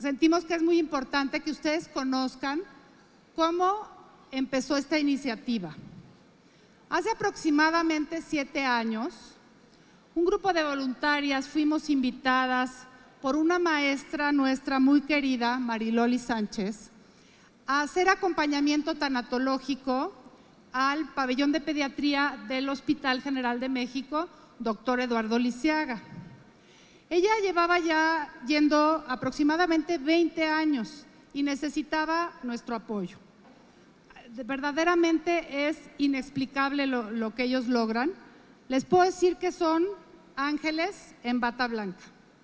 sentimos que es muy importante que ustedes conozcan cómo empezó esta iniciativa. Hace aproximadamente 7 años, un grupo de voluntarias fuimos invitadas por una maestra nuestra muy querida, Mariloli Sánchez, a hacer acompañamiento tanatológico al pabellón de pediatría del Hospital General de México, doctor Eduardo Lisiaga. Ella llevaba ya yendo aproximadamente 20 años y necesitaba nuestro apoyo. Verdaderamente es inexplicable lo que ellos logran. Les puedo decir que son ángeles en bata blanca.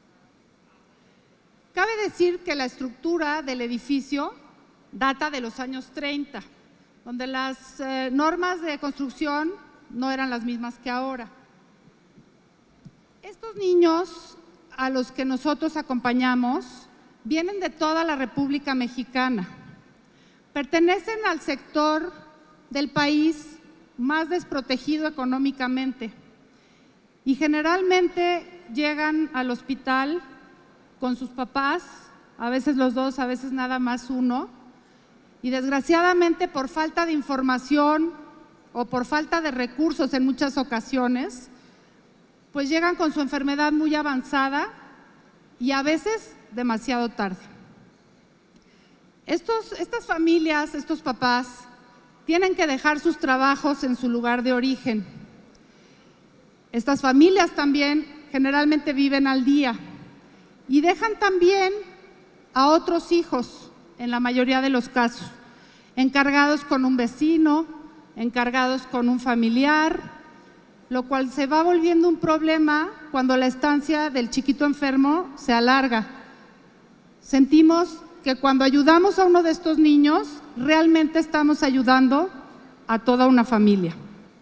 Cabe decir que la estructura del edificio data de los años 30, donde las normas de construcción no eran las mismas que ahora. Estos niños a los que nosotros acompañamos vienen de toda la República Mexicana. Pertenecen al sector del país más desprotegido económicamente y generalmente llegan al hospital con sus papás, a veces los dos, a veces nada más uno, y desgraciadamente por falta de información o por falta de recursos en muchas ocasiones, pues llegan con su enfermedad muy avanzada y a veces demasiado tarde. Estas familias, estos papás, tienen que dejar sus trabajos en su lugar de origen. Estas familias también generalmente viven al día y dejan también a otros hijos, en la mayoría de los casos, encargados con un vecino, encargados con un familiar, lo cual se va volviendo un problema cuando la estancia del chiquito enfermo se alarga. Sentimos que cuando ayudamos a uno de estos niños, realmente estamos ayudando a toda una familia.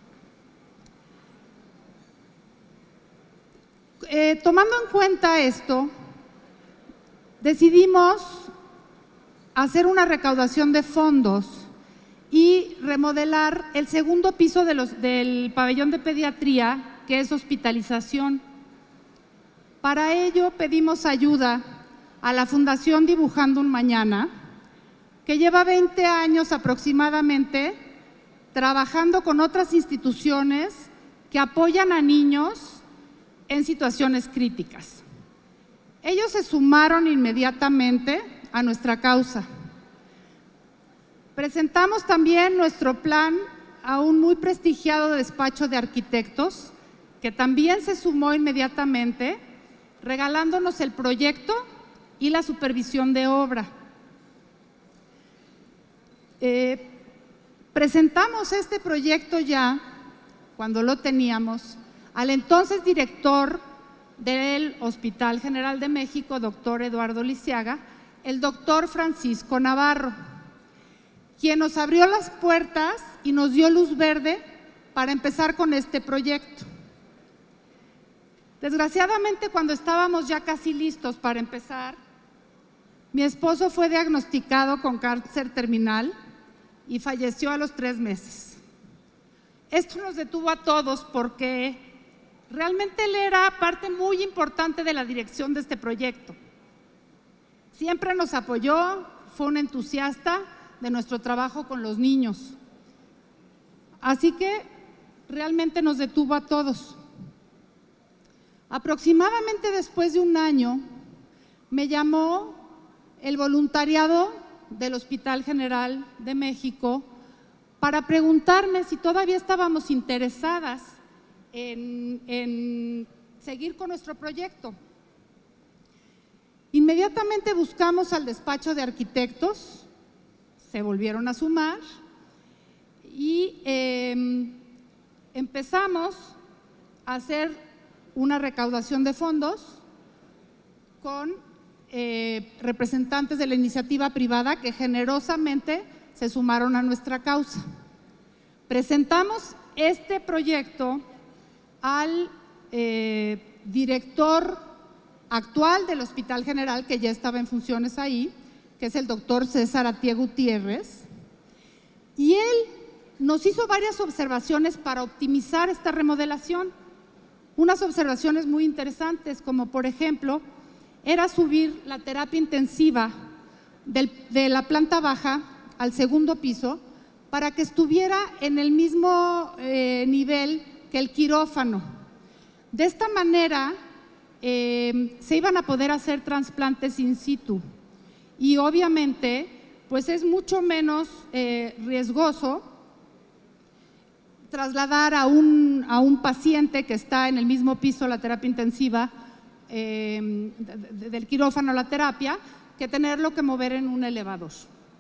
Tomando en cuenta esto, decidimos hacer una recaudación de fondos y remodelar el segundo piso del pabellón de pediatría, que es hospitalización. Para ello pedimos ayuda a la Fundación Dibujando un Mañana, que lleva 20 años aproximadamente trabajando con otras instituciones que apoyan a niños en situaciones críticas. Ellos se sumaron inmediatamente a nuestra causa. Presentamos también nuestro plan a un muy prestigiado despacho de arquitectos, que también se sumó inmediatamente, regalándonos el proyecto y la supervisión de obra. Presentamos este proyecto ya, cuando lo teníamos, al entonces director del Hospital General de México, doctor Eduardo Lisiaga, el doctor Francisco Navarro, quien nos abrió las puertas y nos dio luz verde para empezar con este proyecto. Desgraciadamente, cuando estábamos ya casi listos para empezar, mi esposo fue diagnosticado con cáncer terminal y falleció a los 3 meses. Esto nos detuvo a todos porque realmente él era parte muy importante de la dirección de este proyecto. Siempre nos apoyó, fue un entusiasta de nuestro trabajo con los niños. Así que realmente nos detuvo a todos. Aproximadamente después de 1 año, me llamó el voluntariado del Hospital General de México para preguntarme si todavía estábamos interesadas en seguir con nuestro proyecto. Inmediatamente buscamos al despacho de arquitectos, se volvieron a sumar y empezamos a hacer una recaudación de fondos con representantes de la iniciativa privada que generosamente se sumaron a nuestra causa. Presentamos este proyecto al director actual del Hospital General, que ya estaba en funciones ahí, que es el doctor César Atié Gutiérrez, y él nos hizo varias observaciones para optimizar esta remodelación. Unas observaciones muy interesantes, como por ejemplo, era subir la terapia intensiva de la planta baja al segundo piso para que estuviera en el mismo nivel que el quirófano. De esta manera se iban a poder hacer trasplantes in situ y obviamente pues es mucho menos riesgoso trasladar a un paciente que está en el mismo piso la terapia intensiva del quirófano a la terapia que tenerlo que mover en un elevador.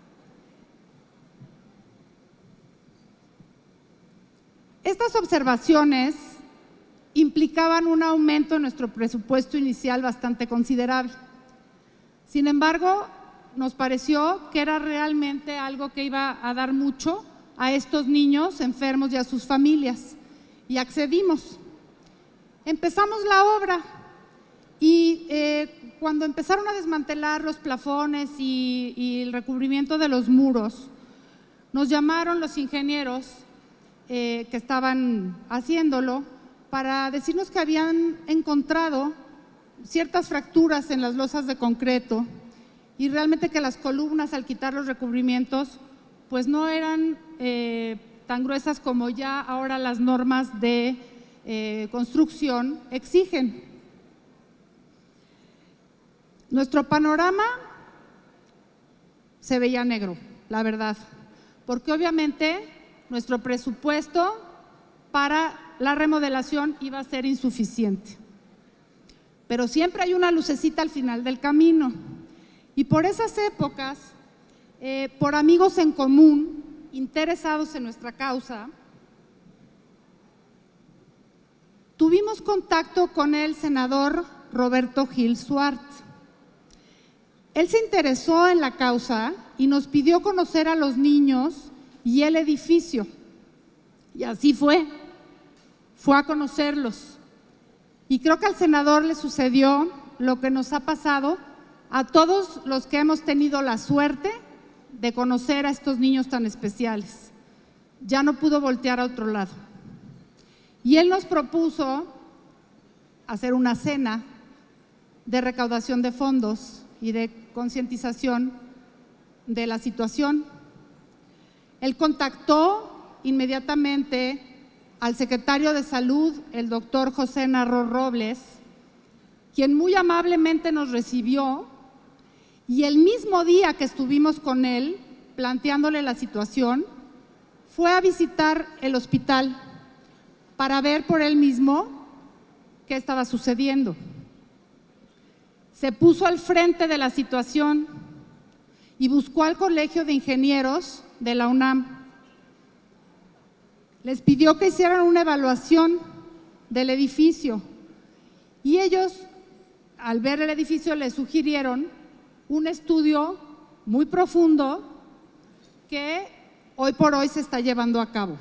Estas observaciones implicaban un aumento en nuestro presupuesto inicial bastante considerable. Sin embargo, nos pareció que era realmente algo que iba a dar mucho a estos niños enfermos y a sus familias, y accedimos. Empezamos la obra y cuando empezaron a desmantelar los plafones y el recubrimiento de los muros, nos llamaron los ingenieros que estaban haciéndolo para decirnos que habían encontrado ciertas fracturas en las losas de concreto y realmente que las columnas al quitar los recubrimientos pues no eran tan gruesas como ya ahora las normas de construcción exigen. Nuestro panorama se veía negro, la verdad, porque obviamente nuestro presupuesto para la remodelación iba a ser insuficiente. Pero siempre hay una lucecita al final del camino. Y por esas épocas, por amigos en común, interesados en nuestra causa, tuvimos contacto con el senador Roberto Gil Suart. Él se interesó en la causa y nos pidió conocer a los niños y el edificio. Y así fue a conocerlos. Y creo que al senador le sucedió lo que nos ha pasado a todos los que hemos tenido la suerte de conocer a estos niños tan especiales. Ya no pudo voltear a otro lado. Y él nos propuso hacer una cena de recaudación de fondos y de concientización de la situación. Él contactó inmediatamente al secretario de Salud, el doctor José Narro Robles, quien muy amablemente nos recibió, y el mismo día que estuvimos con él planteándole la situación, fue a visitar el hospital para ver por él mismo qué estaba sucediendo. Se puso al frente de la situación y buscó al Colegio de Ingenieros de la UNAM. Les pidió que hicieran una evaluación del edificio y ellos, al ver el edificio, le sugirieron un estudio muy profundo que hoy por hoy se está llevando a cabo.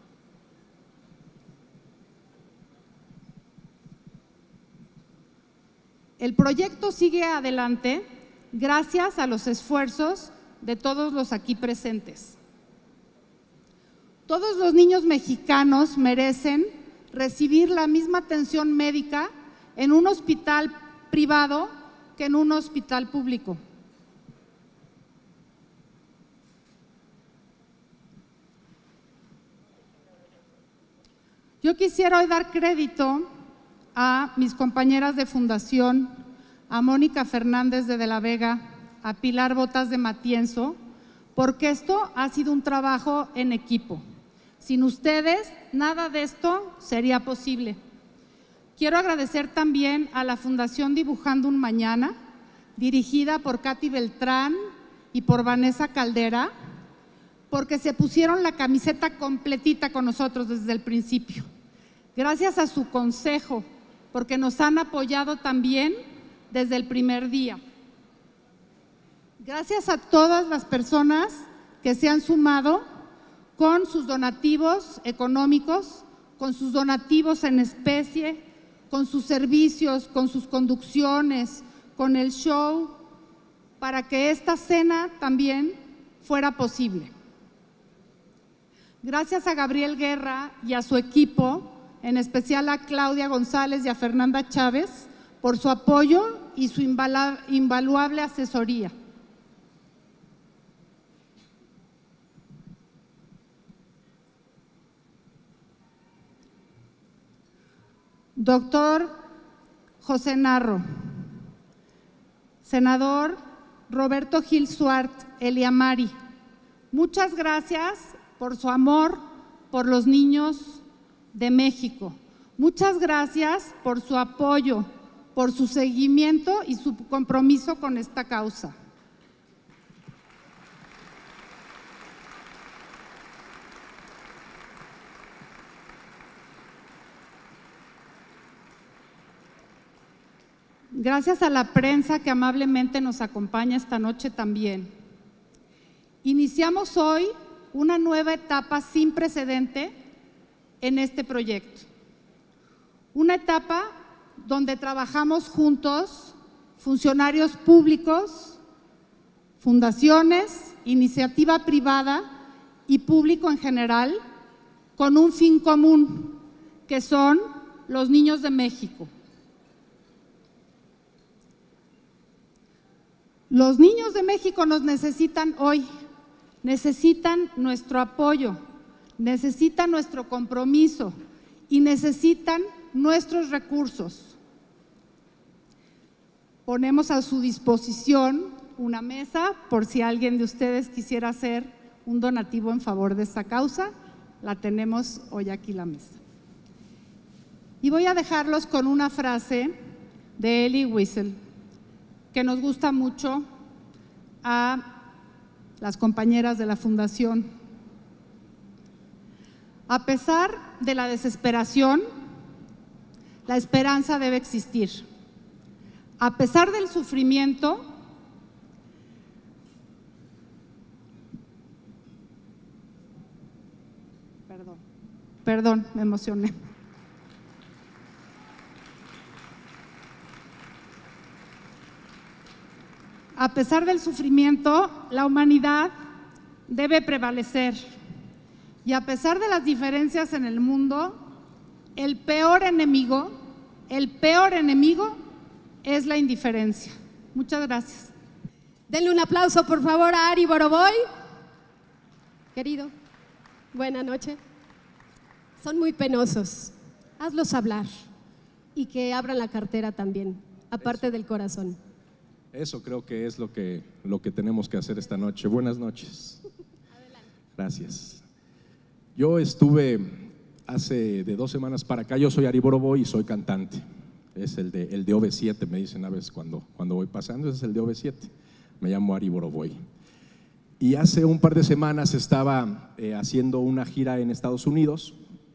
El proyecto sigue adelante gracias a los esfuerzos de todos los aquí presentes. Todos los niños mexicanos merecen recibir la misma atención médica en un hospital privado que en un hospital público. Yo quisiera hoy dar crédito a mis compañeras de fundación, a Mónica Fernández de la Vega, a Pilar Botas de Matienzo, porque esto ha sido un trabajo en equipo. Sin ustedes, nada de esto sería posible. Quiero agradecer también a la Fundación Dibujando un Mañana, dirigida por Katy Beltrán y por Vanessa Caldera, porque se pusieron la camiseta completita con nosotros desde el principio. Gracias a su consejo, porque nos han apoyado también desde el primer día. Gracias a todas las personas que se han sumado con sus donativos económicos, con sus donativos en especie, con sus servicios, con sus conducciones, con el show, para que esta cena también fuera posible. Gracias a Gabriel Guerra y a su equipo, en especial a Claudia González y a Fernanda Chávez, por su apoyo y su invaluable asesoría. Doctor José Narro, senador Roberto Gil Suart Eliamari, muchas gracias por su amor por los niños de México. Muchas gracias por su apoyo, por su seguimiento y su compromiso con esta causa. Gracias a la prensa que amablemente nos acompaña esta noche también. Iniciamos hoy una nueva etapa sin precedente en este proyecto. Una etapa donde trabajamos juntos, funcionarios públicos, fundaciones, iniciativa privada y público en general, con un fin común, que son los niños de México. Los niños de México nos necesitan hoy, necesitan nuestro apoyo, necesitan nuestro compromiso y necesitan nuestros recursos. Ponemos a su disposición una mesa por si alguien de ustedes quisiera hacer un donativo en favor de esta causa. La tenemos hoy aquí la mesa. Y voy a dejarlos con una frase de Elie Wiesel, que nos gusta mucho a las compañeras de la Fundación. A pesar de la desesperación, la esperanza debe existir. A pesar del sufrimiento, perdón, me emocioné. A pesar del sufrimiento, la humanidad debe prevalecer. Y a pesar de las diferencias en el mundo, el peor enemigo es la indiferencia. Muchas gracias. Denle un aplauso, por favor, a Ari Boroboy. Querido, buena noche. Son muy penosos. Hazlos hablar y que abran la cartera también, aparte del corazón. Eso creo que es lo que tenemos que hacer esta noche. Buenas noches. Adelante. Gracias. Yo estuve hace de 2 semanas para acá. Yo soy Ari Boroboy y soy cantante. Es el de OV7, me dicen a veces cuando voy pasando. Ese es el de OV7. Me llamo Ari Boroboy. Y hace un par de semanas estaba haciendo una gira en Estados Unidos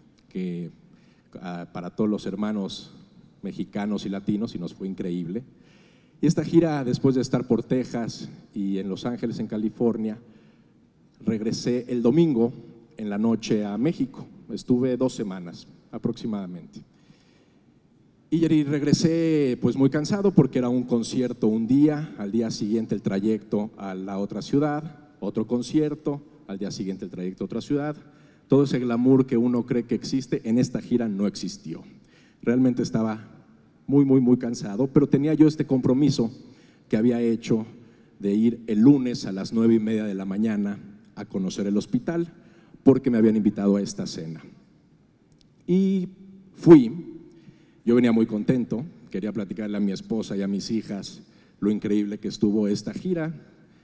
para todos los hermanos mexicanos y latinos, y nos fue increíble. Y esta gira, después de estar por Texas y en Los Ángeles, en California, regresé el domingo en la noche a México. Estuve 2 semanas aproximadamente. Y regresé pues muy cansado porque era un concierto un día, al día siguiente el trayecto a la otra ciudad, otro concierto, al día siguiente el trayecto a otra ciudad. Todo ese glamour que uno cree que existe en esta gira no existió. Realmente estaba muy cansado, pero tenía yo este compromiso que había hecho de ir el lunes a las 9:30 de la mañana a conocer el hospital porque me habían invitado a esta cena. Y fui, yo venía muy contento, quería platicarle a mi esposa y a mis hijas lo increíble que estuvo esta gira.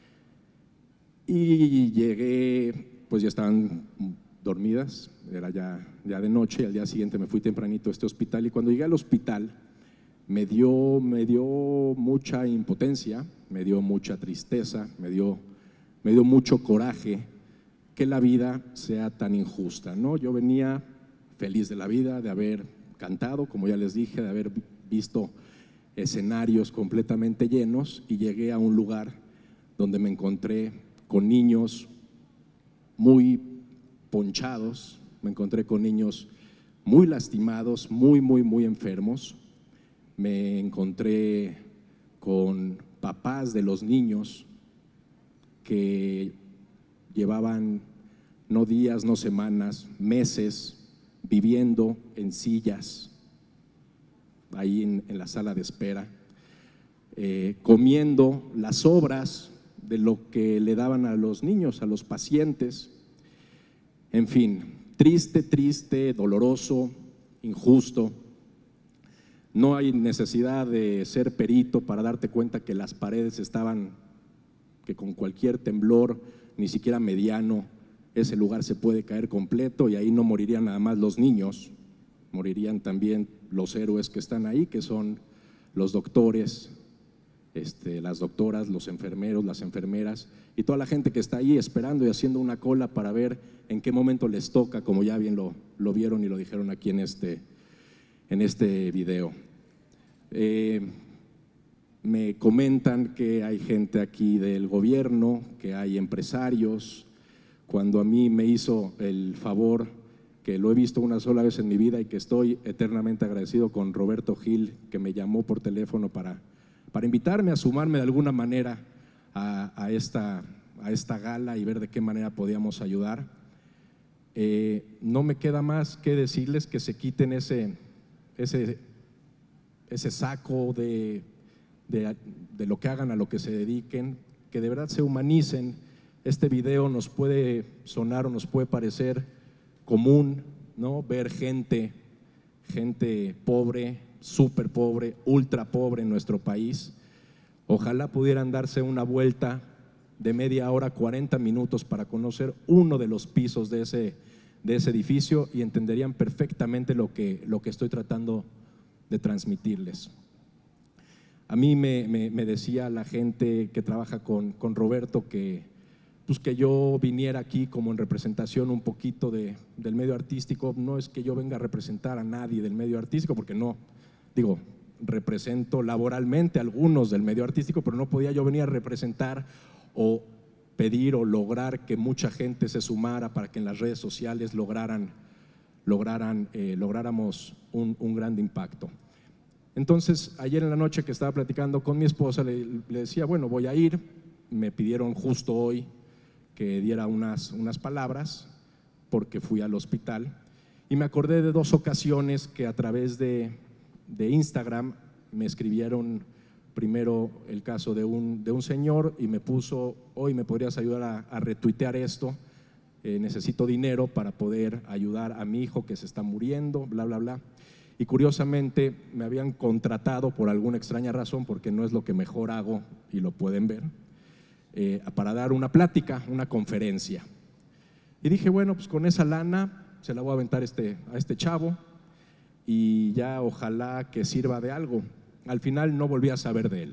Y llegué, pues ya estaban dormidas, era ya de noche, y al día siguiente me fui tempranito a este hospital, y cuando llegué al hospital me dio mucha impotencia, me dio mucha tristeza, me dio mucho coraje que la vida sea tan injusta, ¿no? Yo venía feliz de la vida, de haber cantado, como ya les dije, de haber visto escenarios completamente llenos, y llegué a un lugar donde me encontré con niños muy ponchados, me encontré con niños muy lastimados, muy enfermos. Me encontré con papás de los niños que llevaban no días, no semanas, meses viviendo en sillas ahí en la sala de espera. comiendo las sobras de lo que le daban a los niños, a los pacientes. En fin, triste, triste, doloroso, injusto. No hay necesidad de ser perito para darte cuenta que las paredes estaban, que con cualquier temblor, ni siquiera mediano, ese lugar se puede caer completo y ahí no morirían nada más los niños, morirían también los héroes que están ahí, que son los doctores, las doctoras, los enfermeros, las enfermeras y toda la gente que está ahí esperando y haciendo una cola para ver en qué momento les toca, como ya bien lo vieron y lo dijeron aquí en este video. Me comentan que hay gente aquí del gobierno, que hay empresarios. Cuando a mí me hizo el favor, que lo he visto una sola vez en mi vida y que estoy eternamente agradecido con Roberto Gil, que me llamó por teléfono para invitarme a sumarme de alguna manera a esta gala y ver de qué manera podíamos ayudar. No me queda más que decirles que se quiten ese saco de lo que hagan, a lo que se dediquen, que de verdad se humanicen. Este video nos puede sonar o nos puede parecer común, ¿no? Ver gente pobre, súper pobre, ultra pobre en nuestro país. Ojalá pudieran darse una vuelta de media hora, 40 minutos para conocer uno de los pisos de ese edificio y entenderían perfectamente lo que estoy tratando de transmitirles. A mí me decía la gente que trabaja con Roberto que yo viniera aquí como en representación un poquito del medio artístico. No es que yo venga a representar a nadie del medio artístico, porque no, digo, represento laboralmente a algunos del medio artístico, pero no podía yo venir a representar o pedir o lograr que mucha gente se sumara para que en las redes sociales lográramos un gran impacto. Entonces, ayer en la noche que estaba platicando con mi esposa, le decía, bueno, voy a ir. Me pidieron justo hoy que diera unas palabras porque fui al hospital y me acordé de dos ocasiones que a través de Instagram me escribieron. Primero el caso de un señor y me puso, hoy me podrías ayudar a retuitear esto, necesito dinero para poder ayudar a mi hijo que se está muriendo, bla, bla, bla. Y curiosamente me habían contratado por alguna extraña razón, porque no es lo que mejor hago y lo pueden ver, para dar una plática, una conferencia. Y dije, bueno, pues con esa lana se la voy a aventar a este chavo y ya ojalá que sirva de algo. Al final no volví a saber de él.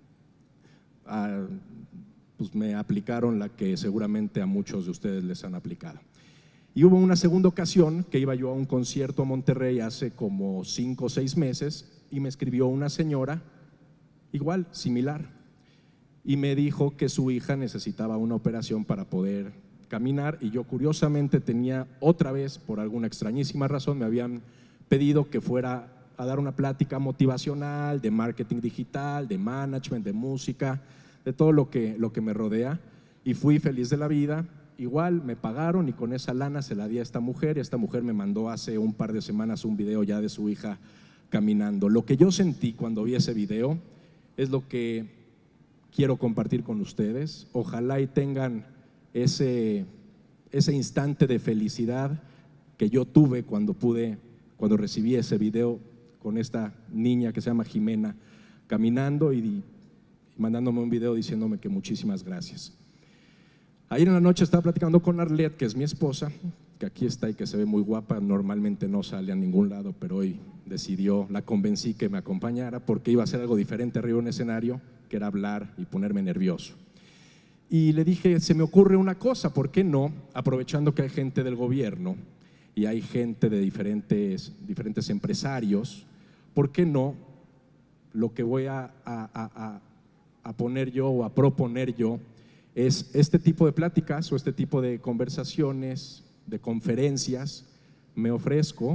Pues me aplicaron la que seguramente a muchos de ustedes les han aplicado. Y hubo una segunda ocasión que iba yo a un concierto a Monterrey hace como 5 o 6 meses y me escribió una señora, igual, similar, y me dijo que su hija necesitaba una operación para poder caminar y yo curiosamente tenía otra vez, por alguna extrañísima razón, me habían pedido que fuera a dar una plática motivacional de marketing digital, de management, de música, de todo lo que me rodea, y fui feliz de la vida. Igual me pagaron y con esa lana se la di a esta mujer y esta mujer me mandó hace un par de semanas un video ya de su hija caminando. Lo que yo sentí cuando vi ese video es lo que quiero compartir con ustedes. Ojalá y tengan ese instante de felicidad que yo tuve cuando recibí ese video con esta niña que se llama Jimena caminando y mandándome un video diciéndome que muchísimas gracias. Ayer en la noche estaba platicando con Arlette, que es mi esposa, que aquí está y que se ve muy guapa, normalmente no sale a ningún lado, pero hoy la convencí que me acompañara porque iba a hacer algo diferente arriba en un escenario, que era hablar y ponerme nervioso. Y le dije, se me ocurre una cosa, ¿por qué no? Aprovechando que hay gente del gobierno y hay gente de diferentes empresarios, ¿por qué no? Lo que voy a poner yo o a proponer yo es este tipo de pláticas o este tipo de conversaciones, de conferencias. Me ofrezco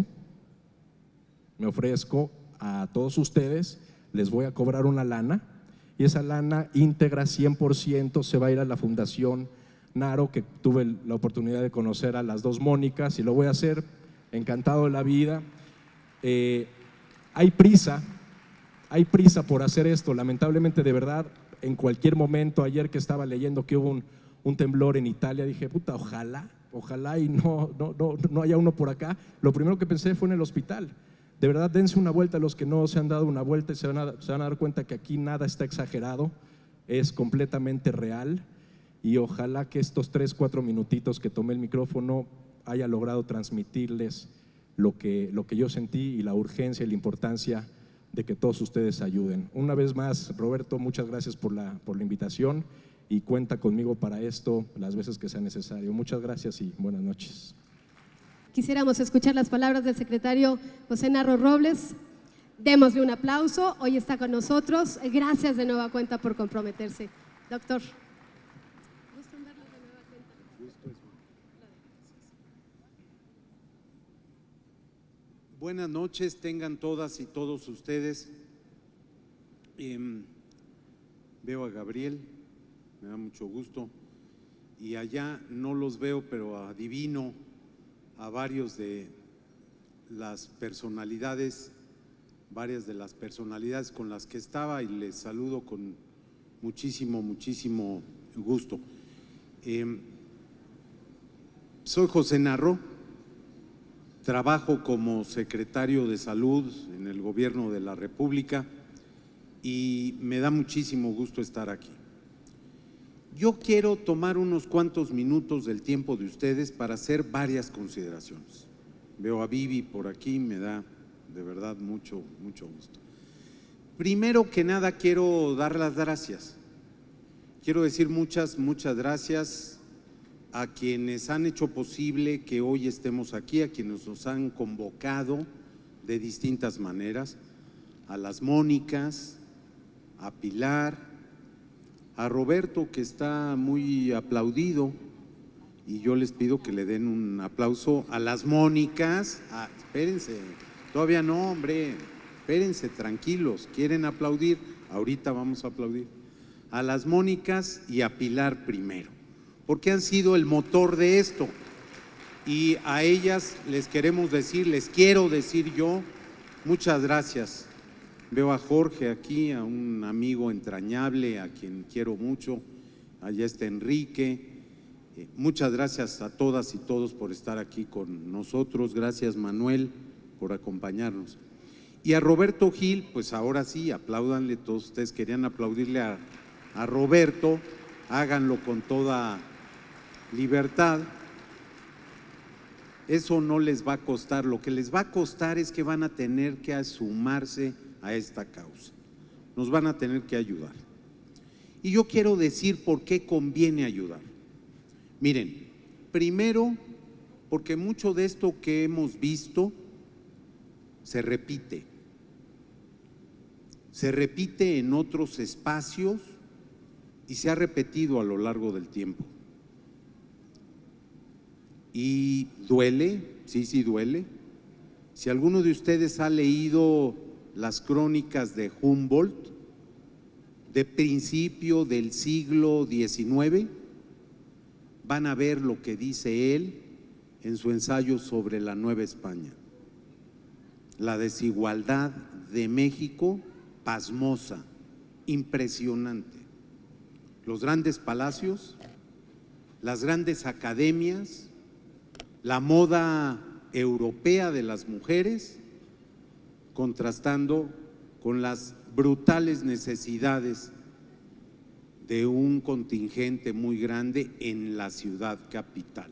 a todos ustedes, les voy a cobrar una lana y esa lana íntegra 100% se va a ir a la Fundación Naro, que tuve la oportunidad de conocer a las dos Mónicas y lo voy a hacer encantado de la vida. Hay prisa, hay prisa por hacer esto. Lamentablemente, de verdad, en cualquier momento, ayer que estaba leyendo que hubo un temblor en Italia, dije, puta, ojalá y no haya uno por acá. Lo primero que pensé fue en el hospital. De verdad, dense una vuelta. Los que no se han dado una vuelta se van a dar cuenta que aquí nada está exagerado, es completamente real, y ojalá que estos 3-4 minutitos que tomé el micrófono haya logrado transmitirles lo que yo sentí y la urgencia y la importancia de que todos ustedes ayuden. Una vez más, Roberto, muchas gracias por la invitación, y cuenta conmigo para esto las veces que sea necesario. Muchas gracias y buenas noches. Quisiéramos escuchar las palabras del secretario José Narro Robles. Démosle un aplauso, hoy está con nosotros. Gracias de nueva cuenta por comprometerse. Doctor. Gusto en verlo de nueva cuenta. Buenas noches, tengan todas y todos ustedes. Veo a Gabriel, me da mucho gusto, y allá no los veo, pero adivino a varias de las personalidades con las que estaba, y les saludo con muchísimo gusto. Soy José Narro, trabajo como secretario de Salud en el Gobierno de la República y me da muchísimo gusto estar aquí. Yo quiero tomar unos cuantos minutos del tiempo de ustedes para hacer varias consideraciones. Veo a Vivi por aquí, me da de verdad mucho gusto. Primero que nada quiero dar las gracias. Quiero decir muchas gracias a quienes han hecho posible que hoy estemos aquí, a quienes nos han convocado de distintas maneras, a las Mónicas, a Pilar, a Roberto, que está muy aplaudido, y yo les pido que le den un aplauso a las Mónicas. Espérense, todavía no, hombre, espérense, tranquilos, quieren aplaudir, ahorita vamos a aplaudir. A las Mónicas y a Pilar primero, porque han sido el motor de esto, y a ellas les quiero decir yo, muchas gracias. Veo a Jorge aquí, a un amigo entrañable, a quien quiero mucho. Allá está Enrique. Muchas gracias a todas y todos por estar aquí con nosotros. Gracias, Manuel, por acompañarnos. Y a Roberto Gil, pues ahora sí, apláudanle. Todos ustedes querían aplaudirle a Roberto, háganlo con toda libertad. Eso no les va a costar. Lo que les va a costar es que van a tener que sumarse a esta causa. Nos van a tener que ayudar. Y yo quiero decir por qué conviene ayudar. Miren, primero, porque mucho de esto que hemos visto se repite en otros espacios y se ha repetido a lo largo del tiempo. Y duele, sí duele. Si alguno de ustedes ha leído las crónicas de Humboldt, de principio del siglo XIX, van a ver lo que dice él en su ensayo sobre la Nueva España. La desigualdad de México, pasmosa, impresionante. Los grandes palacios, las grandes academias, la moda europea de las mujeres, contrastando con las brutales necesidades de un contingente muy grande en la ciudad capital.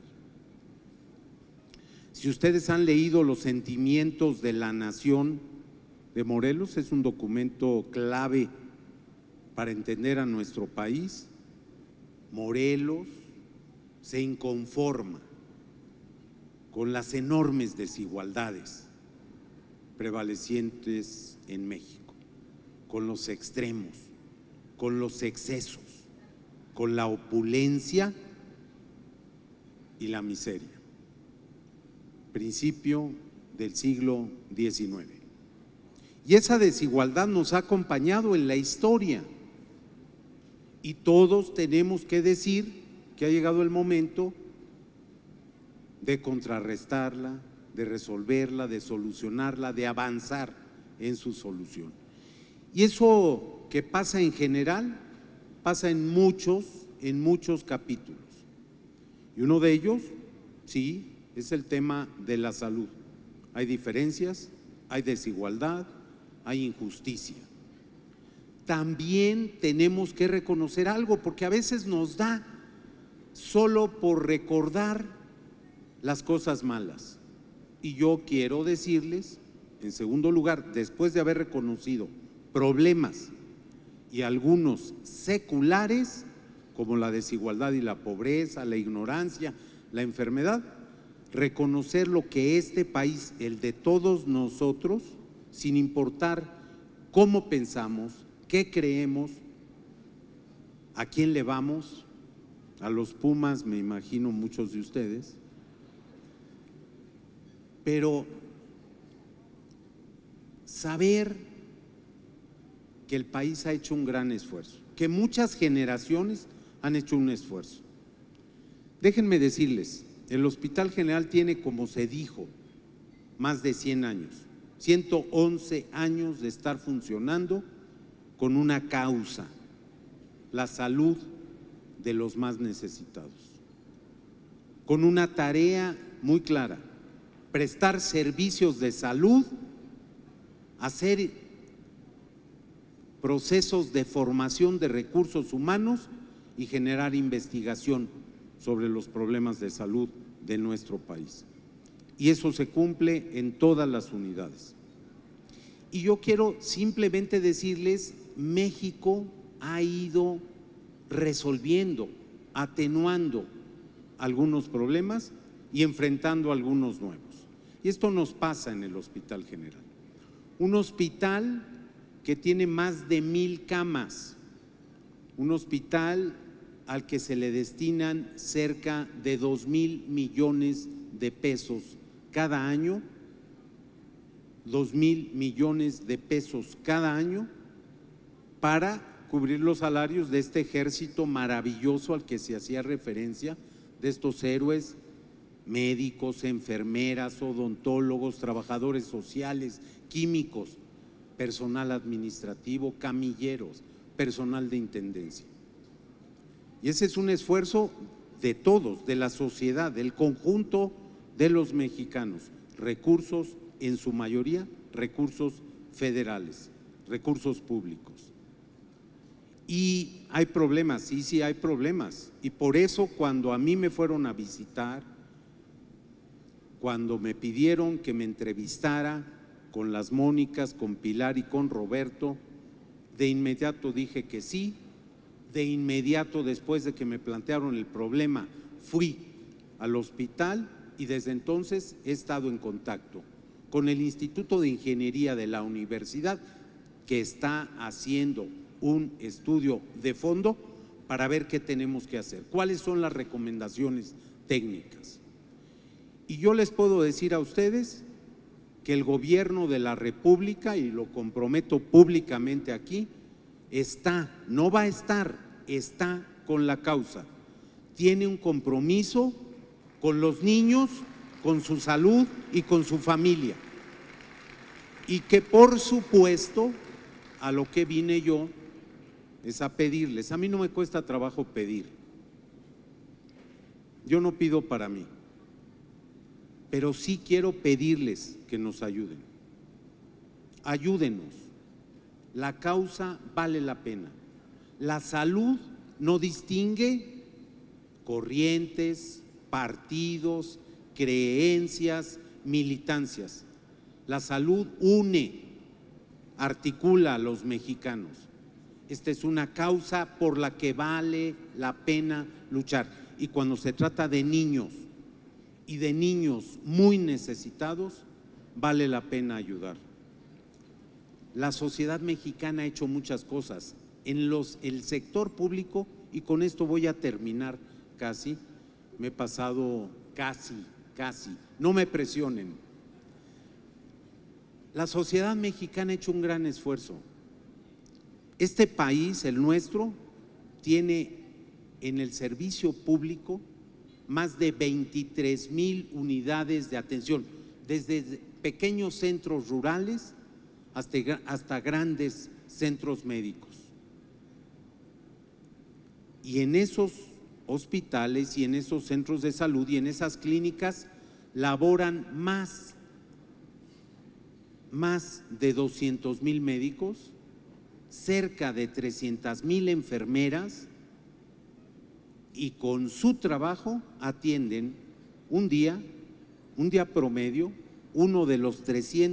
Si ustedes han leído Los sentimientos de la nación de Morelos, es un documento clave para entender a nuestro país. Morelos se inconforma con las enormes desigualdades prevalecientes en México, con los extremos, con los excesos, con la opulencia y la miseria. Principio del siglo XIX. Y esa desigualdad nos ha acompañado en la historia, y todos tenemos que decir que ha llegado el momento de contrarrestarla, de resolverla, de solucionarla, de avanzar en su solución. Y eso que pasa en general, pasa en muchos capítulos. Y uno de ellos, sí, es el tema de la salud. Hay diferencias, hay desigualdad, hay injusticia. También tenemos que reconocer algo, porque a veces nos da solo por recordar las cosas malas. Y yo quiero decirles, en segundo lugar, después de haber reconocido problemas y algunos seculares, como la desigualdad y la pobreza, la ignorancia, la enfermedad, reconocer lo que este país, el de todos nosotros, sin importar cómo pensamos, qué creemos, a quién le vamos, a los Pumas, me imagino muchos de ustedes, pero saber que el país ha hecho un gran esfuerzo, que muchas generaciones han hecho un esfuerzo. Déjenme decirles, el Hospital General tiene, como se dijo, más de 100 años, 111 años de estar funcionando con una causa, la salud de los más necesitados, con una tarea muy clara: prestar servicios de salud, hacer procesos de formación de recursos humanos y generar investigación sobre los problemas de salud de nuestro país. Y eso se cumple en todas las unidades. Y yo quiero simplemente decirles, México ha ido resolviendo, atenuando algunos problemas y enfrentando algunos nuevos. Y esto nos pasa en el Hospital General. Un hospital que tiene más de 1000 camas, un hospital al que se le destinan cerca de 2,000 millones de pesos cada año, 2,000 millones de pesos cada año para cubrir los salarios de este ejército maravilloso al que se hacía referencia, de estos héroes, médicos, enfermeras, odontólogos, trabajadores sociales, químicos, personal administrativo, camilleros, personal de intendencia. Y ese es un esfuerzo de todos, de la sociedad, del conjunto de los mexicanos. Recursos, en su mayoría, recursos federales, recursos públicos. Y hay problemas, sí hay problemas. Y por eso cuando a mí me fueron a visitar, cuando me pidieron que me entrevistara con las Mónicas, con Pilar y con Roberto, de inmediato dije que sí. De inmediato, después de que me plantearon el problema, fui al hospital y desde entonces he estado en contacto con el Instituto de Ingeniería de la universidad, que está haciendo un estudio de fondo para ver qué tenemos que hacer, cuáles son las recomendaciones técnicas. Y yo les puedo decir a ustedes que el gobierno de la República, y lo comprometo públicamente aquí, no va a estar, está con la causa, tiene un compromiso con los niños, con su salud y con su familia. Y que por supuesto, a lo que vine yo es a pedirles. A mí no me cuesta trabajo pedir, yo no pido para mí, pero sí quiero pedirles que nos ayuden. Ayúdenos, la causa vale la pena. La salud no distingue corrientes, partidos, creencias, militancias. La salud une, articula a los mexicanos. Esta es una causa por la que vale la pena luchar. Y cuando se trata de niños y de niños muy necesitados, vale la pena ayudar. La sociedad mexicana ha hecho muchas cosas en el sector público, y con esto voy a terminar casi, me he pasado casi, no me presionen. La sociedad mexicana ha hecho un gran esfuerzo. Este país, el nuestro, tiene en el servicio público más de 23,000 unidades de atención, desde pequeños centros rurales hasta grandes centros médicos. Y en esos hospitales y en esos centros de salud y en esas clínicas laboran más de 200,000 médicos, cerca de 300,000 enfermeras, y con su trabajo atienden un día promedio, uno de los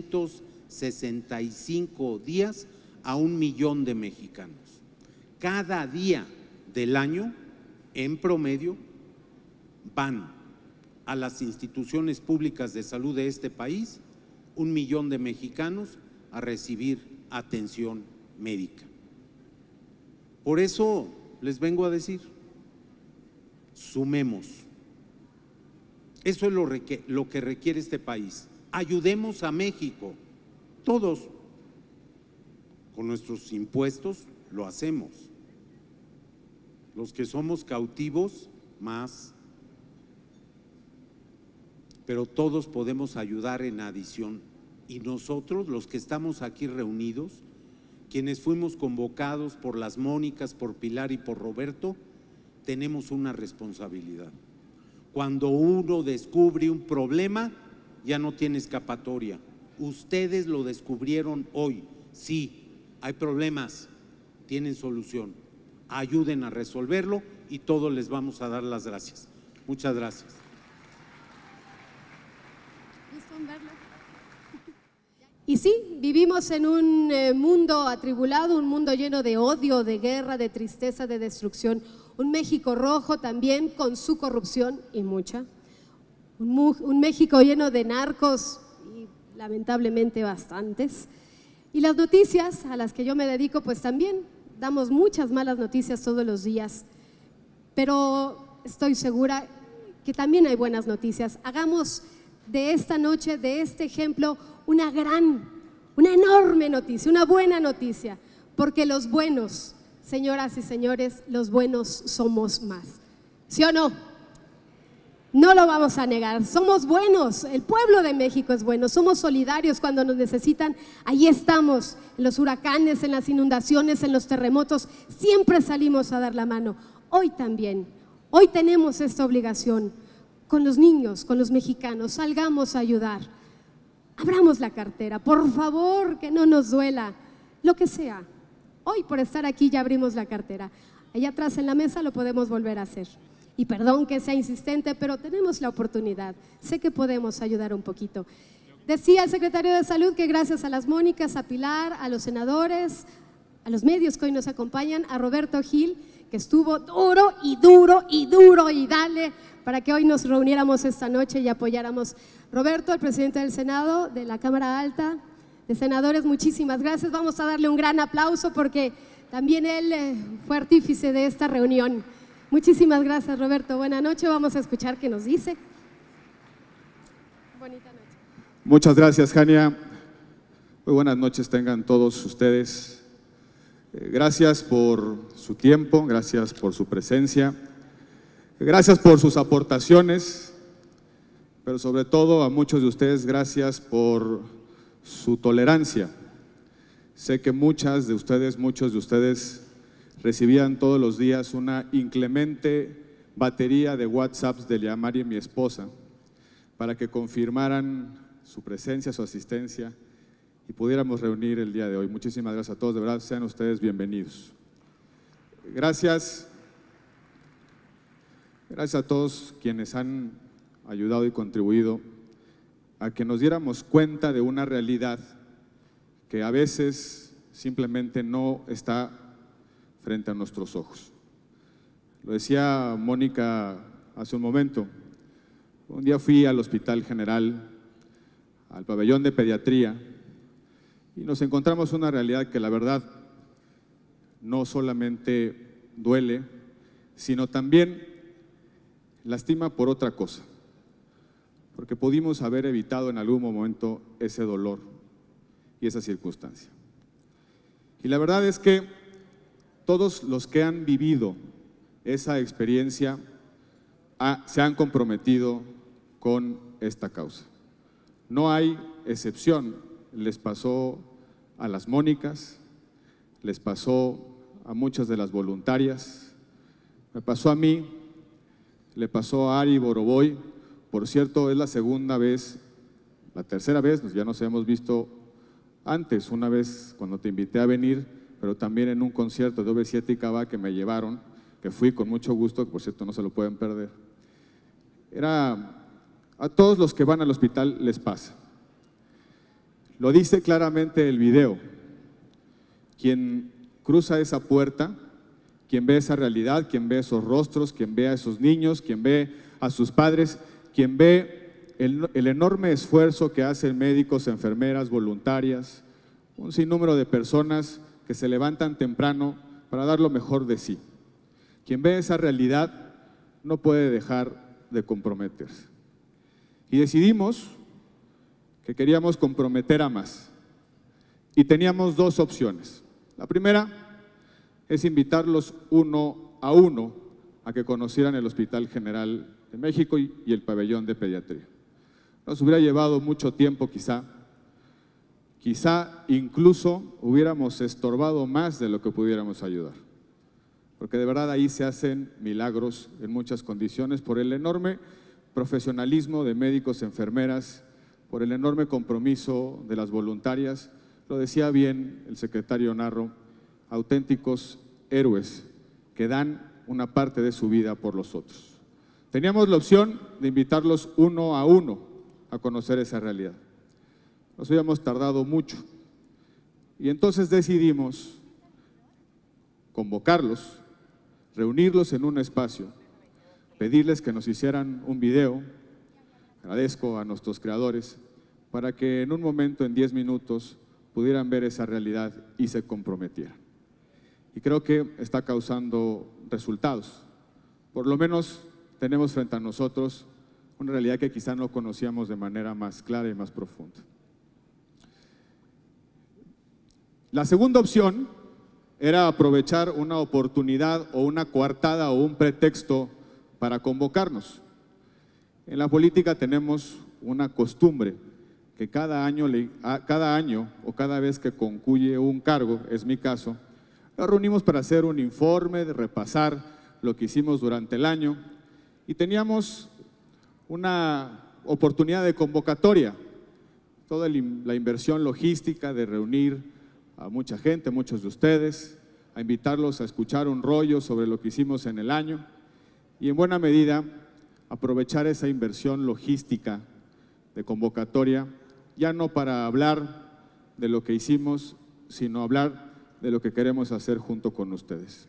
365 días, a 1 millón de mexicanos. Cada día del año, en promedio, van a las instituciones públicas de salud de este país 1 millón de mexicanos a recibir atención médica. Por eso les vengo a decir, sumemos. Eso es lo que requiere este país. Ayudemos a México, todos. Con nuestros impuestos lo hacemos. Los que somos cautivos, más. Pero todos podemos ayudar en adición. Y nosotros, los que estamos aquí reunidos, quienes fuimos convocados por las Mónicas, por Pilar y por Roberto, tenemos una responsabilidad. Cuando uno descubre un problema, ya no tiene escapatoria. Ustedes lo descubrieron hoy. Sí, hay problemas, tienen solución. Ayuden a resolverlo y todos les vamos a dar las gracias. Muchas gracias. Y sí, vivimos en un mundo atribulado, un mundo lleno de odio, de guerra, de tristeza, de destrucción. Un México rojo también con su corrupción y mucha. Un México lleno de narcos y lamentablemente bastantes. Y las noticias a las que yo me dedico, pues también damos muchas malas noticias todos los días. Pero estoy segura que también hay buenas noticias. Hagamos de esta noche, de este ejemplo, una enorme noticia, una buena noticia, porque los buenos, señoras y señores, los buenos somos más. ¿Sí o no? No lo vamos a negar, somos buenos, el pueblo de México es bueno, somos solidarios cuando nos necesitan, ahí estamos, en los huracanes, en las inundaciones, en los terremotos, siempre salimos a dar la mano. Hoy también, hoy tenemos esta obligación con los niños, con los mexicanos, salgamos a ayudar. Abramos la cartera, por favor, que no nos duela, lo que sea. Hoy por estar aquí ya abrimos la cartera. Allá atrás en la mesa lo podemos volver a hacer. Y perdón que sea insistente, pero tenemos la oportunidad. Sé que podemos ayudar un poquito. Decía el secretario de Salud que gracias a las Mónicas, a Pilar, a los senadores, a los medios que hoy nos acompañan, a Roberto Gil, que estuvo duro y duro y duro y dale para que hoy nos reuniéramos esta noche y apoyáramos. Roberto, el presidente del Senado, de la Cámara Alta, de senadores, muchísimas gracias. Vamos a darle un gran aplauso porque también él fue artífice de esta reunión. Muchísimas gracias, Roberto. Buenas noches. Vamos a escuchar qué nos dice. Bonita noche. Muchas gracias, Jania. Muy buenas noches tengan todos ustedes. Gracias por su tiempo, gracias por su presencia, gracias por sus aportaciones, pero sobre todo a muchos de ustedes, gracias por su tolerancia. Sé que muchos de ustedes recibían todos los días una inclemente batería de WhatsApps de Liamari y mi esposa para que confirmaran su presencia, su asistencia y pudiéramos reunir el día de hoy. Muchísimas gracias a todos, de verdad, sean ustedes bienvenidos. Gracias a todos quienes han ayudado y contribuido a que nos diéramos cuenta de una realidad que a veces simplemente no está frente a nuestros ojos. Lo decía Mónica hace un momento, un día fui al Hospital General, al pabellón de pediatría, y nos encontramos una realidad que la verdad no solamente duele, sino también lastima por otra cosa, porque pudimos haber evitado en algún momento ese dolor y esa circunstancia. Y la verdad es que todos los que han vivido esa experiencia se han comprometido con esta causa. No hay excepción, les pasó a las Mónicas, les pasó a muchas de las voluntarias, me pasó a mí, le pasó a Ari Boroboy. Por cierto, es la segunda vez, la tercera vez, ya nos hemos visto antes, una vez cuando te invité a venir, pero también en un concierto de OV7 y Cava que me llevaron, que fui con mucho gusto, que por cierto no se lo pueden perder. A todos los que van al hospital les pasa. Lo dice claramente el video. Quien cruza esa puerta, quien ve esa realidad, quien ve esos rostros, quien ve a esos niños, quien ve a sus padres, quien ve el enorme esfuerzo que hacen médicos, enfermeras, voluntarias, un sinnúmero de personas que se levantan temprano para dar lo mejor de sí. Quien ve esa realidad no puede dejar de comprometerse. Y decidimos que queríamos comprometer a más. Y teníamos dos opciones. La primera es invitarlos uno a uno a que conocieran el Hospital General de México y el pabellón de pediatría. Nos hubiera llevado mucho tiempo quizá incluso hubiéramos estorbado más de lo que pudiéramos ayudar. Porque de verdad ahí se hacen milagros en muchas condiciones por el enorme profesionalismo de médicos, enfermeras, por el enorme compromiso de las voluntarias. Lo decía bien el secretario Narro, auténticos héroes que dan una parte de su vida por los otros. Teníamos la opción de invitarlos uno a uno a conocer esa realidad. Nos habíamos tardado mucho y entonces decidimos convocarlos, reunirlos en un espacio, pedirles que nos hicieran un video. Agradezco a nuestros creadores para que en un momento, en 10 minutos, pudieran ver esa realidad y se comprometieran. Y creo que está causando resultados. Por lo menos tenemos frente a nosotros una realidad que quizá no conocíamos de manera más clara y más profunda. La segunda opción era aprovechar una oportunidad o una coartada o un pretexto para convocarnos. En la política tenemos una costumbre que cada año o cada vez que concluye un cargo, es mi caso, nos reunimos para hacer un informe, de repasar lo que hicimos durante el año y teníamos una oportunidad de convocatoria, toda la inversión logística de reunir a mucha gente, muchos de ustedes, a invitarlos a escuchar un rollo sobre lo que hicimos en el año y en buena medida aprovechar esa inversión logística de convocatoria, ya no para hablar de lo que hicimos, sino hablar de lo que queremos hacer junto con ustedes.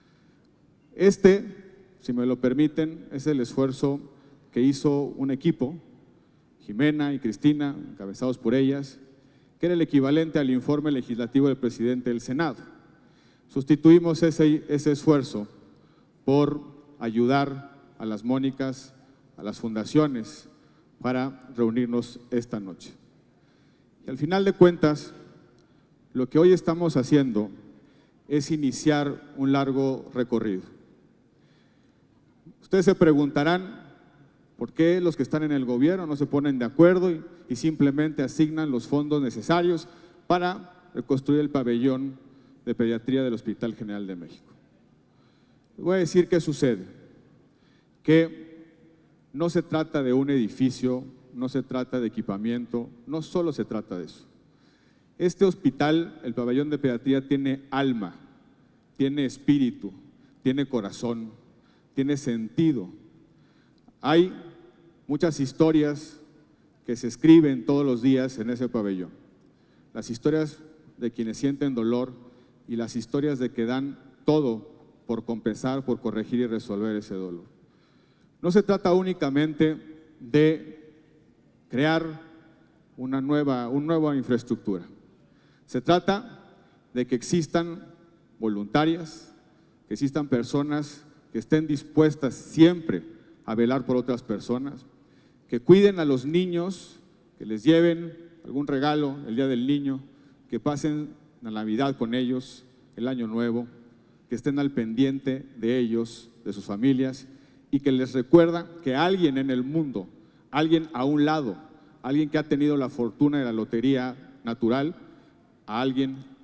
Si me lo permiten, es el esfuerzo que hizo un equipo, Jimena y Cristina, encabezados por ellas, que era el equivalente al informe legislativo del presidente del Senado. Sustituimos ese esfuerzo por ayudar a las Mónicas, a las fundaciones, para reunirnos esta noche. Y al final de cuentas, lo que hoy estamos haciendo es iniciar un largo recorrido. Ustedes se preguntarán por qué los que están en el gobierno no se ponen de acuerdo y simplemente asignan los fondos necesarios para reconstruir el pabellón de pediatría del Hospital General de México. Les voy a decir qué sucede, que no se trata de un edificio, no se trata de equipamiento, no solo se trata de eso. Este hospital, el pabellón de pediatría, tiene alma, tiene espíritu, tiene corazón, tiene sentido. Hay muchas historias que se escriben todos los días en ese pabellón. Las historias de quienes sienten dolor y las historias de que dan todo por compensar, por corregir y resolver ese dolor. No se trata únicamente de crear una nueva infraestructura. Se trata de que existan voluntarias, que existan personas que estén dispuestas siempre a velar por otras personas, que cuiden a los niños, que les lleven algún regalo el Día del Niño, que pasen la Navidad con ellos, el Año Nuevo, que estén al pendiente de ellos, de sus familias, y que les recuerda que alguien en el mundo, alguien a un lado, alguien que ha tenido la fortuna de la lotería natural, a alguien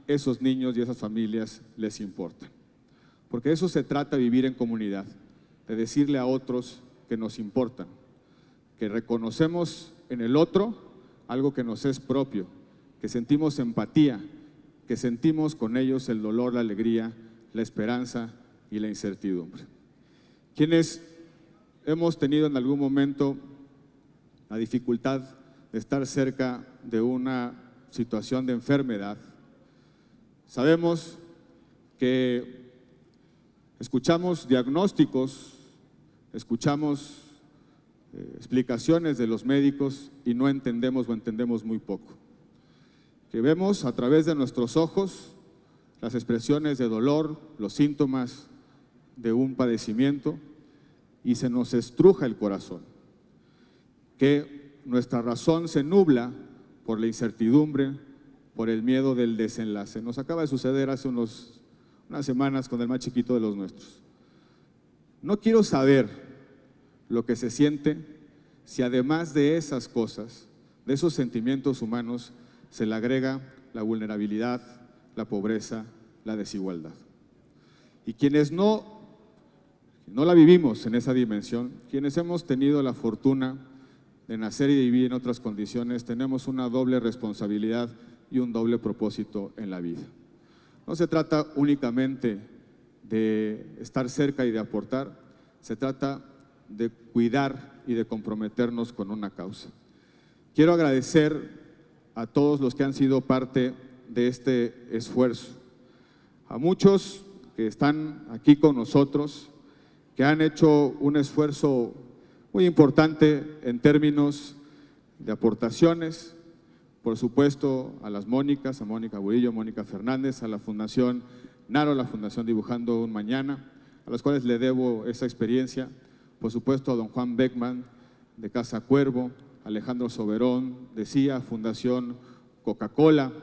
esos niños y esas familias les importan. Porque de eso se trata vivir en comunidad, de decirle a otros que nos importan, que reconocemos en el otro algo que nos es propio, que sentimos empatía, que sentimos con ellos el dolor, la alegría, la esperanza y la incertidumbre. Quienes hemos tenido en algún momento la dificultad de estar cerca de una situación de enfermedad, sabemos que escuchamos diagnósticos, escuchamos explicaciones de los médicos y no entendemos o entendemos muy poco. Que vemos a través de nuestros ojos las expresiones de dolor, los síntomas de un padecimiento y se nos estruja el corazón. Que nuestra razón se nubla por la incertidumbre, por el miedo del desenlace. Nos acaba de suceder hace unas semanas con el más chiquito de los nuestros. No quiero saber lo que se siente si además de esas cosas, de esos sentimientos humanos, se le agrega la vulnerabilidad, la pobreza, la desigualdad. Y quienes no la vivimos en esa dimensión, quienes hemos tenido la fortuna de nacer y de vivir en otras condiciones, tenemos una doble responsabilidad y un doble propósito en la vida. No se trata únicamente de estar cerca y de aportar, se trata de cuidar y de comprometernos con una causa. Quiero agradecer a todos los que han sido parte de este esfuerzo, a muchos que están aquí con nosotros, que han hecho un esfuerzo muy importante en términos de aportaciones, por supuesto a las Mónicas, a Mónica Burillo, Mónica Fernández, a la Fundación Naro, la Fundación Dibujando un Mañana, a las cuales le debo esa experiencia, por supuesto a don Juan Beckman de Casa Cuervo, Alejandro Soberón de CIA, Fundación Coca-Cola,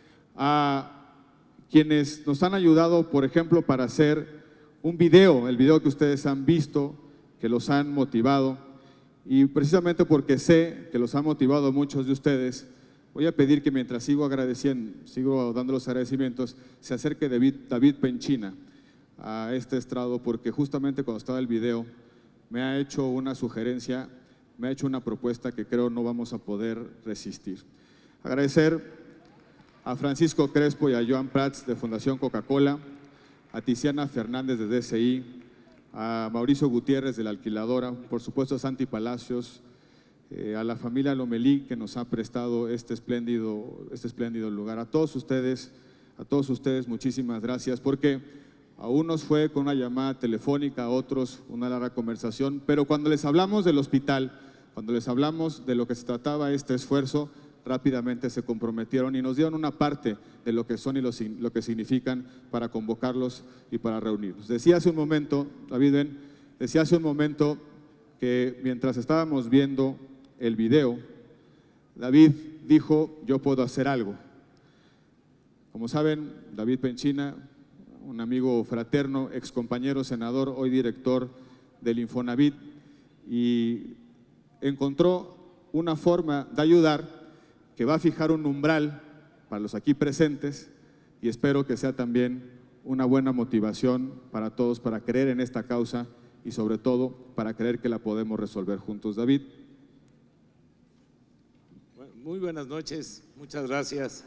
a quienes nos han ayudado, por ejemplo, para hacer un video, el video que ustedes han visto, que los han motivado, y precisamente porque sé que los han motivado a muchos de ustedes, voy a pedir que mientras sigo dando los agradecimientos, se acerque David Penchina a este estrado, porque justamente cuando estaba el video me ha hecho una sugerencia, me ha hecho una propuesta que creo no vamos a poder resistir. Agradecer a Francisco Crespo y a Joan Prats de Fundación Coca-Cola, a Tiziana Fernández de DCI, a Mauricio Gutiérrez de la Alquiladora, por supuesto a Santi Palacios, a la familia Lomelí que nos ha prestado este espléndido lugar. A todos ustedes muchísimas gracias, porque a unos fue con una llamada telefónica, a otros una larga conversación, pero cuando les hablamos del hospital, cuando les hablamos de lo que se trataba este esfuerzo, rápidamente se comprometieron y nos dieron una parte de lo que son y lo que significan para convocarlos y para reunirnos. Decía hace un momento, David, decía hace un momento que mientras estábamos viendo el video, David dijo, yo puedo hacer algo. Como saben, David Penchina, un amigo fraterno, ex compañero senador, hoy director del Infonavit, y encontró una forma de ayudar que va a fijar un umbral para los aquí presentes y espero que sea también una buena motivación para todos para creer en esta causa y sobre todo para creer que la podemos resolver juntos. David. Muy buenas noches, muchas gracias.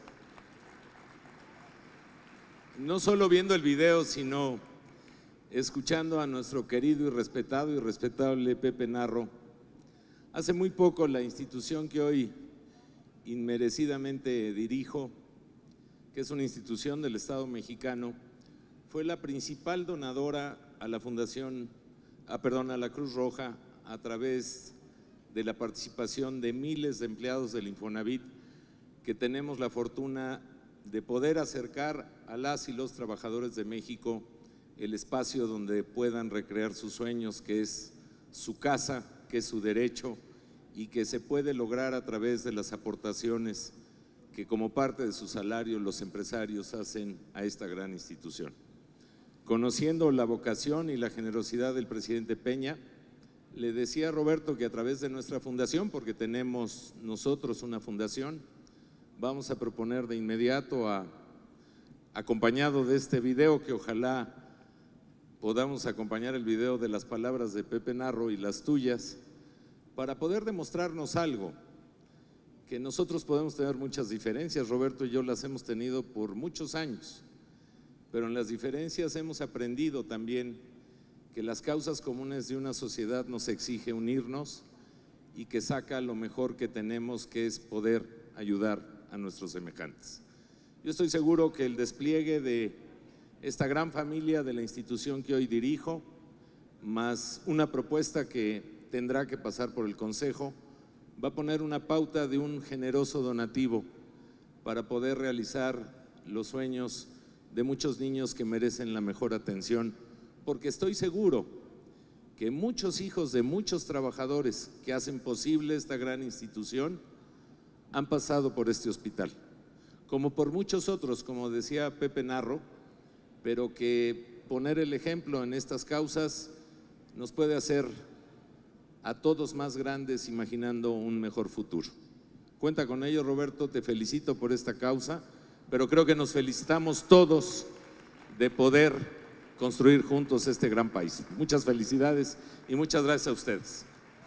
No solo viendo el video, sino escuchando a nuestro querido y respetado y respetable Pepe Narro. Hace muy poco la institución que hoy inmerecidamente dirijo, que es una institución del Estado mexicano, fue la principal donadora a la a la Cruz Roja a través de la participación de miles de empleados del Infonavit que tenemos la fortuna de poder acercar a las y los trabajadores de México el espacio donde puedan recrear sus sueños, que es su casa, que es su derecho y que se puede lograr a través de las aportaciones que como parte de su salario los empresarios hacen a esta gran institución. Conociendo la vocación y la generosidad del presidente Peña, le decía a Roberto que a través de nuestra fundación, porque tenemos nosotros una fundación, vamos a proponer de inmediato a acompañado de este video, que ojalá podamos acompañar el video de las palabras de Pepe Narro y las tuyas, para poder demostrarnos algo, que nosotros podemos tener muchas diferencias, Roberto y yo las hemos tenido por muchos años, pero en las diferencias hemos aprendido también que las causas comunes de una sociedad nos exige unirnos y que saca lo mejor que tenemos, que es poder ayudar a nuestros semejantes. Yo estoy seguro que el despliegue de esta gran familia de la institución que hoy dirijo, más una propuesta que tendrá que pasar por el Consejo, va a poner una pauta de un generoso donativo para poder realizar los sueños de muchos niños que merecen la mejor atención, porque estoy seguro que muchos hijos de muchos trabajadores que hacen posible esta gran institución han pasado por este hospital, como por muchos otros, como decía Pepe Narro, pero que poner el ejemplo en estas causas nos puede hacer a todos más grandes, imaginando un mejor futuro. Cuenta con ello, Roberto, te felicito por esta causa, pero creo que nos felicitamos todos de poder construir juntos este gran país. Muchas felicidades y muchas gracias a ustedes.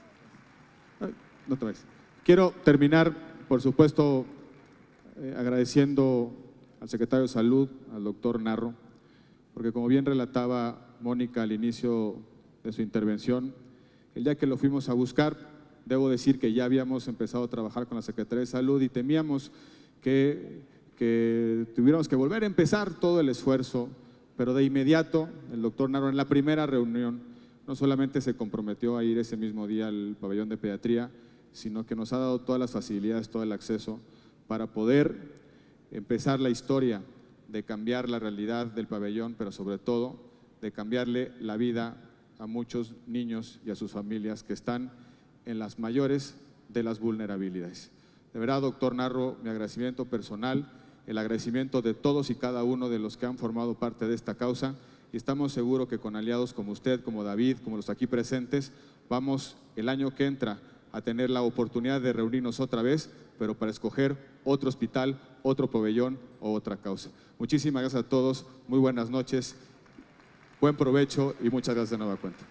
No te vayas. Quiero terminar, por supuesto, agradeciendo al secretario de Salud, al doctor Narro, porque como bien relataba Mónica al inicio de su intervención, el día que lo fuimos a buscar, debo decir que ya habíamos empezado a trabajar con la Secretaría de Salud y temíamos que tuviéramos que volver a empezar todo el esfuerzo, pero de inmediato el doctor Narro en la primera reunión no solamente se comprometió a ir ese mismo día al pabellón de pediatría, sino que nos ha dado todas las facilidades, todo el acceso para poder empezar la historia de cambiar la realidad del pabellón, pero sobre todo de cambiarle la vida a muchos niños y a sus familias que están en las mayores de las vulnerabilidades. De verdad, doctor Narro, mi agradecimiento personal, el agradecimiento de todos y cada uno de los que han formado parte de esta causa, y estamos seguros que con aliados como usted, como David, como los aquí presentes, vamos el año que entra a tener la oportunidad de reunirnos otra vez, pero para escoger otro hospital, otro pabellón o otra causa. Muchísimas gracias a todos, muy buenas noches, buen provecho y muchas gracias de nueva cuenta.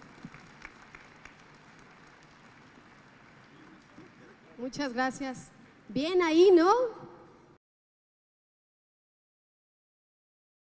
Muchas gracias. Bien ahí, ¿no?